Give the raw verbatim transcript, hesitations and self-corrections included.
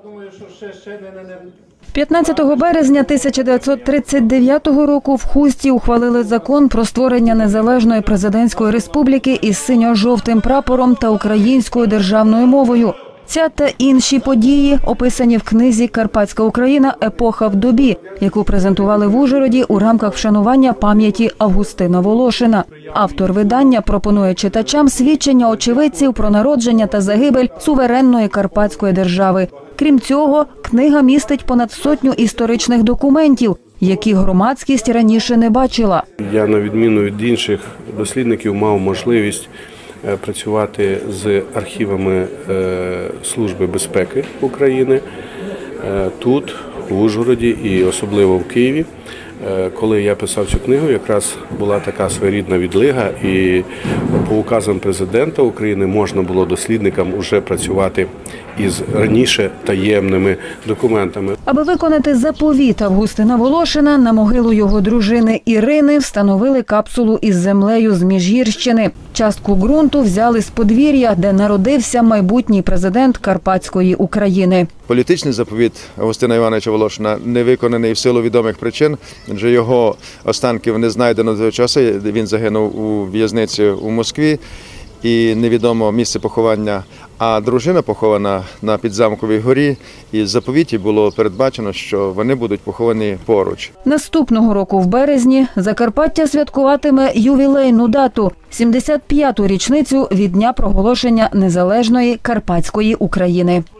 п'ятнадцятого березня тисяча дев'ятсот тридцять дев'ятого року в Хусті ухвалили закон про створення незалежної президентської республіки із синьо-жовтим прапором та українською державною мовою. Ця та інші події описані в книзі «Карпатська Україна. Епоха в добі», яку презентували в Ужгороді у рамках вшанування пам'яті Августина Волошина. Автор видання пропонує читачам свідчення очевидців про народження та загибель суверенної карпатської держави. Крім цього, книга містить понад сотню історичних документів, які громадськість раніше не бачила. Я, на відміну від інших дослідників, мав можливість працювати з архівами Служби безпеки України тут, в Ужгороді і особливо в Києві. Коли я писав цю книгу, якраз була така своєрідна відлига, і по указам президента України можна було дослідникам вже працювати із раніше таємними документами. Аби виконати заповіт Августина Волошина, на могилу його дружини Ірини встановили капсулу із землею з Міжгірщини. Частку ґрунту взяли з подвір'я, де народився майбутній президент Карпатської України. Політичний заповіт Августина Івановича Волошина не виконаний в силу відомих причин, адже його останків не знайдено до того часу. Він загинув у в'язниці у Москві і невідомо місце поховання. А дружина похована на Підзамковій горі, і в заповіті було передбачено, що вони будуть поховані поруч. Наступного року в березні Закарпаття святкуватиме ювілейну дату – сімдесят п'яту річницю від дня проголошення незалежної Карпатської України.